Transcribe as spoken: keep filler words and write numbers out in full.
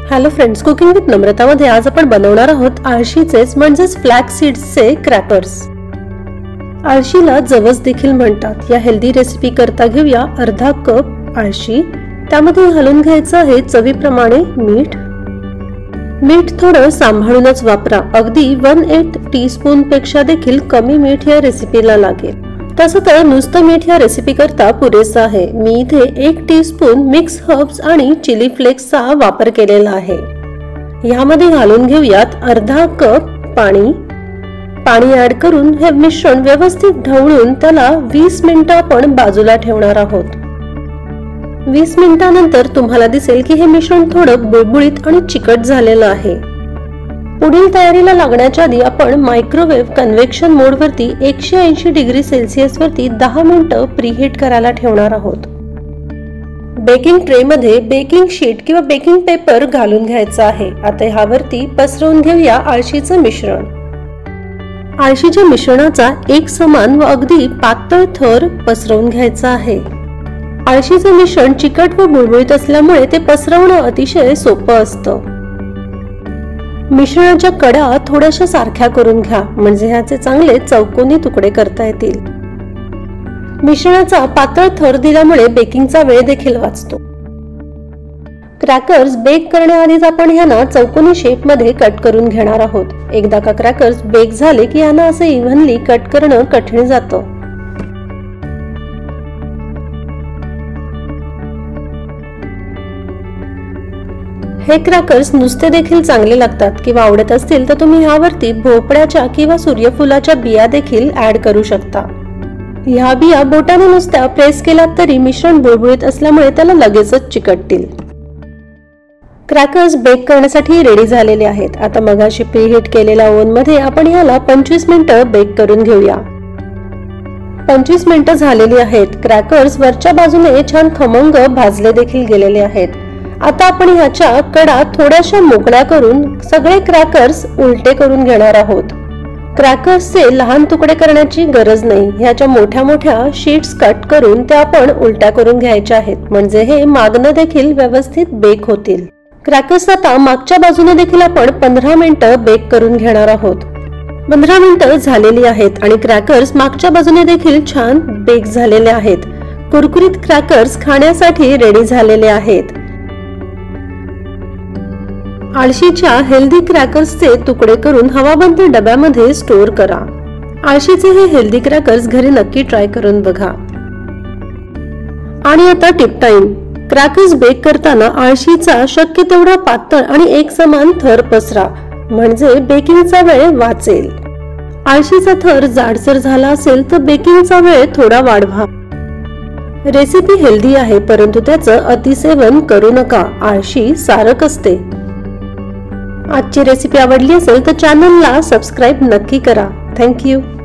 Hello friends, cooking with Namrata मध्ये आज आपण बनवणार आहोत आळशीचेच म्हणजेच फ्लॅक्स सीड्सचे क्रॅकर्स। आळशीला जवस देखील म्हणतात। या हेल्दी रेसिपी करता घेऊया अर्धा कप आळशी। त्यामध्ये घालून घ्यायचं आहे चवीप्रमाणे मीठ। मीठ थोडं सांभाळूनच वापरा, अगदी वन एट टीस्पून पेक्षा देखील कमी मीठ या रेसिपीला लागेल। तसं तर नुसतं मीठ या रेसिपी करता पुरेसा आहे। मी इथे एक टीस्पून मिक्स हर्ब्स आणि चिली फ्लेक्सचा वापर केलेला आहे। यामध्ये घालून घेऊयात अर्धा कप पाणी। पाणी ऍड करून हे मिश्रण व्यवस्थित ढवळून त्याला वीस मिनिटं आपण बाजूला ठेवणार आहोत। वीस मिनिटांनंतर तुम्हाला दिसेल की हे मिश्रण थोडं बुळबुळीत आणि चिकट झालेलं आहे। पुढील तयारीला लागण्याच्या आधी आपण मायक्रोवेव्ह कन्व्हेक्शन मोड वरती एकशे ऐंशी डिग्री सेल्सिअस वरती दहा मिनिटं प्रीहीट करायला ठेवणार आहोत। बेकिंग ट्रे मध्ये बेकिंग शीट किंवा बेकिंग पेपर घालून घ्यायचा आहे। आता ह्यावरती पसरवून घेऊया आळशीचं मिश्रण। आळशीच्या मिश्रणाचा एक समान व अगदी पातळ थर पसरवून घ्यायचा आहे। आळशीचं मिश्रण चिकट व बुळबुळीत असल्यामुळे ते पसरवणं अतिशय सोपं असतं। मिश्रणाच्या कडा थोड्याशा सारख्या करून घ्या, म्हणजे ह्याचे चांगले चौकोनी तुकडे करता येतील। मिश्रणाचा पातळ थर दिल्यामुळे बेकिंगचा वेळ देखील वाचतो। क्रॅकर्स बेक करण्याआधीच आपण ह्यांना चौकोनी शेप मध्ये कट करून घेणार आहोत। एकदा का क्रॅकर्स बेक झाले की यांना असे इव्हनली कट करणं कठीण जातं। हे क्रॅकर्स नुसते देखील चांगले लागतात किंवा आवडत असतील तर तुम्ही ह्यावरती भोपळ्याच्या किंवा सूर्यफुलाच्या बिया देखील ऍड करू शकता। ह्या बिया बोटाने नुसत्या प्रेस केलात तरी मिश्रण बुळबुळीत असल्यामुळे त्याला लगेचच चिकटतील। क्रॅकर्स बेक करण्यासाठी रेडी झालेले आहेत। आता मगाशी प्रीहीट केलेल्या ओव्हन मध्ये आपण ह्याला पंचवीस मिनिटं बेक करून घेऊया। पंचवीस मिनिटं झालेली आहेत। क्रॅकर्स वरच्या बाजूने छान खमंग भाजले देखील गेलेले आहेत। आता आपण ह्याच्या कडा थोड्याशा मोकळ्या करून सगळे क्रॅकर्स उलटे करून घेणार आहोत। क्रॅकर्सचे लहान तुकडे करण्याची गरज नाही। ह्याच्या मोठ्या मोठ्या शीट्स कट करून त्या आपण उलट्या करून घ्यायच्या आहेत, म्हणजे हे मागणं देखील व्यवस्थित बेक होतील। क्रॅकर्स आता मागच्या बाजूने देखील आपण पंधरा मिनिटं बेक करून घेणार आहोत। पंधरा मिनिटं झालेली आहेत आणि क्रॅकर्स मागच्या बाजूने देखील छान बेक झालेले आहेत। कुरकुरीत क्रॅकर्स खाण्यासाठी रेडी झालेले आहेत। आळशीच्या हेल्दी क्रॅकर्सचे तुकडे करून हवाबंद डब्यामध्ये स्टोर करा। आळशीचे हे हेल्दी क्रॅकर्स घरी नक्की ट्राय करून बघा। आणि आता टिप टाइम। क्रॅकर्स बेक करताना आळशीचा शक्य तेवढा पातळ आणि एक समान थर पसरा, म्हणजे बेकिंगचा वेळ वाचेल। आळशीचा थर जाडसर झाला असेल तर बेकिंगचा वेळ थोडा वाढवा। रेसिपी हेल्दी आहे, परंतु त्याचं अतिसेवन करू नका। आळशी सारक असते। आजची रेसिपी आवडली असेल तर चॅनलला सबस्क्राइब नक्की करा। Thank you.